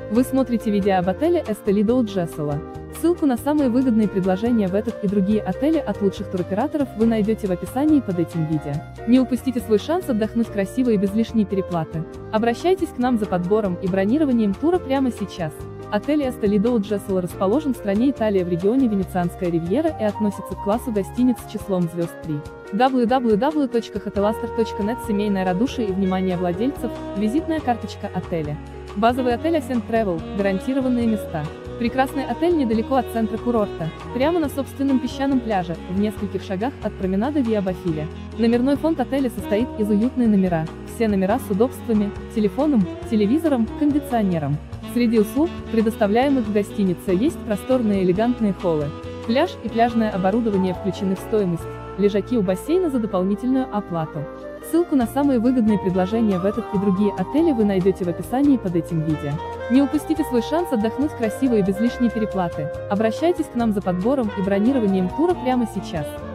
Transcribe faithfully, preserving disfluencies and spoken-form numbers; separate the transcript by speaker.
Speaker 1: Вы смотрите видео об отеле Estelido Джесела. Ссылку на самые выгодные предложения в этот и другие отели от лучших туроператоров вы найдете в описании под этим видео. Не упустите свой шанс отдохнуть красиво и без лишней переплаты. Обращайтесь к нам за подбором и бронированием тура прямо сейчас. Отель Estelido Джесела расположен в стране Италия в регионе Венецианская ривьера и относится к классу гостиниц с числом звезд три. дабл ю дабл ю дабл ю точка хотеластер точка нет Семейное радушие и внимание владельцев, визитная карточка отеля. Базовый отель Ascent Travel, гарантированные места. Прекрасный отель недалеко от центра курорта, прямо на собственном песчаном пляже, в нескольких шагах от променада Виа Бафиля. Номерной фонд отеля состоит из уютных номера, все номера с удобствами, телефоном, телевизором, кондиционером. Среди услуг, предоставляемых в гостинице, есть просторные элегантные холлы. Пляж и пляжное оборудование включены в стоимость, лежаки у бассейна за дополнительную оплату. Ссылку на самые выгодные предложения в этот и другие отели вы найдете в описании под этим видео. Не упустите свой шанс отдохнуть красиво и без лишней переплаты. Обращайтесь к нам за подбором и бронированием тура прямо сейчас.